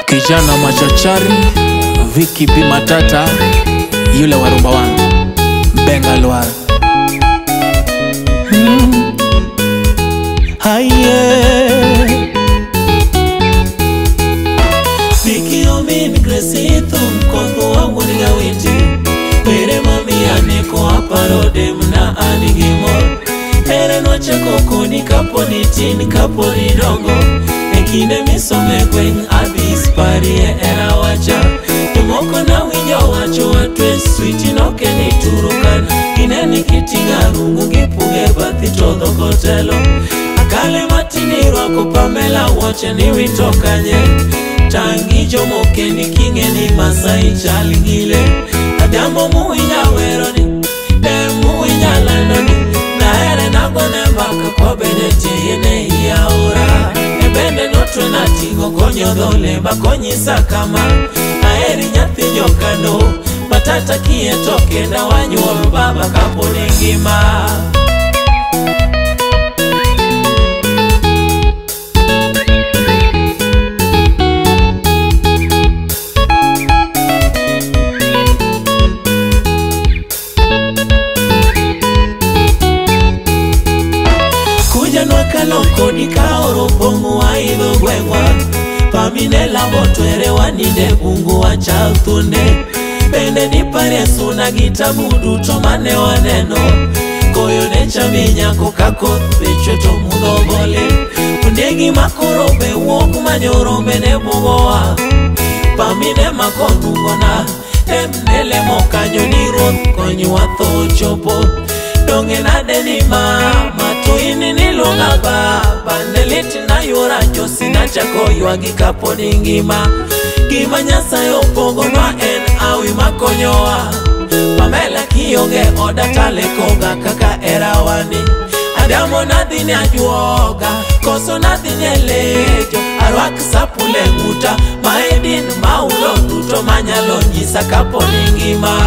Kijana machachari Vicky B Matata, yule wa rumba wangu Bengalwar. Vicky omin Gracie thum kodho awuliga witi Pere mami aneko aparode mna anigimor Pere noche kokoni kaponi tin kaponi dongo Ekine misome kweng abis parie era wacha Tumoko na winyo wacho watwe switi noke ni turukan Ineni kitinga rungu gipuge bathi todo kotelo Akale matini rwako Pamela wache ni witokanye Tangi jomoke ni kinge ni Maasai chal gile Adamo muwinya weroni, muwinya landoni Na ere nagone mbaka kwa benete yene iya ora Ebende notwe na tingo konyo dhole bakonyisa kama Aeri nyathi nyokano, matata kie toke na wanyuol baba kaponi ngima Kaloko ni kaoro pongu wa idho gwengwa Pamine labo twere waninde bungu wa chal tunde Bende ni pare suna gitabudu tomane waneno Koyo necha minyako kako pechwe to mundo bole Undegi makorobe woku manyorombe ne bugowa Pamine makondungona Emnele mokanyo ni roth konyu watho chopo Donge na deni mama tuini nilunga baba Neliti na yura nyosi na chako yuagi kaponi ngima Gima nyasa yopongo nwa en awi makonyoa Pamela kionge oda tale konga kaka erawani Adamo nadhini ajuoga koso nadhini lejo Arwak sapule nguta maedin maulo tuto manyalo njisa kaponi ngima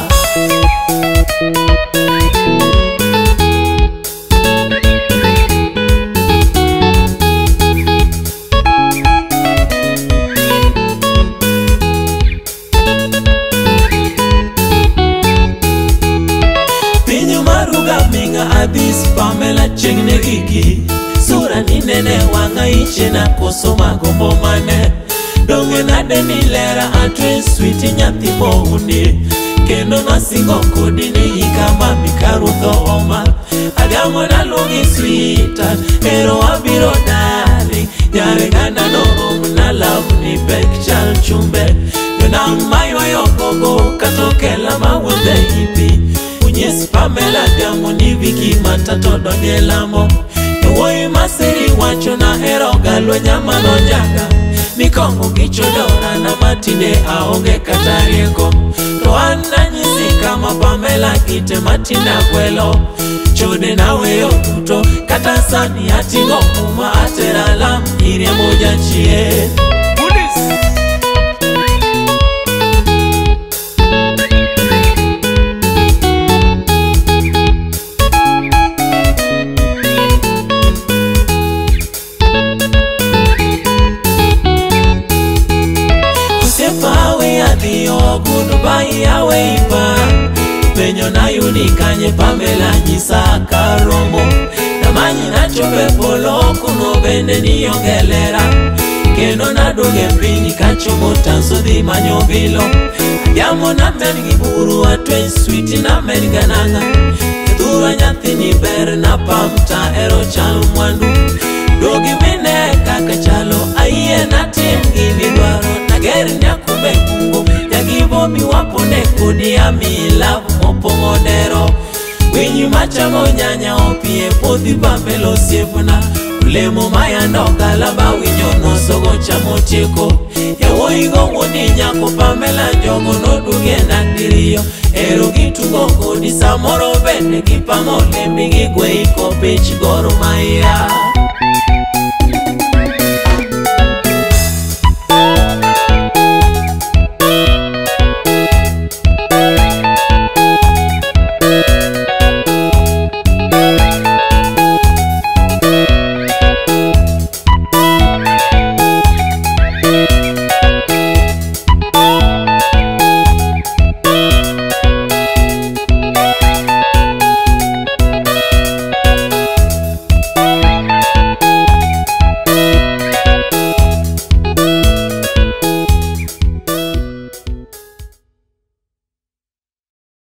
Abis Pamela chengne gigi Sura ni nene wanga iche na koso magombo mane Donge na deni lera atwe sweeti nyati mohuni Kendo na singo kodi ni hikama mikarutho oma Adamo na lungi sweetheart Ero abiro darling Yare ganda no na love ni pek chal chumbe Yona mayo yokogo katokela mawende hipi Yes, Pamela diamo ni Vicky Matata donge lamo Nuwoi masiri wacho na hero galwe nyama no jaga Mikongo kichodora na matine aonge katarieko Toana nyisi kama Pamela kite matina kwelo Chode na weyo tuto katasani atingo kuma atera lam Irie moja chie Goodbye yawe ipa Penyo na yunikanye Pamela nyisa karomo Na manyi na chope polo kuno bende niyongelera Keno na doge mpini kachomo tanso di manyobilo Adiamo na meni giburu atwe sweeti na meni gananga Kedura nyathi ni ber na pamta ero chalo mwandu Dogi mine kaka chalo aiye na tingi midwaro Nageri nyakumbe kungu Yagibomi wapone kudi ya milavu mopongo nero Winyi machamo nyanya opie pothi Pamela siefuna Ulemo maya ndoka laba winyo no sogo chamo chiko Ewo higo mwoni nyako Pamela njongo no duge na diriyo Ero gitugo kodi samoro bende kipamo lembi gigwe iko pech goro maya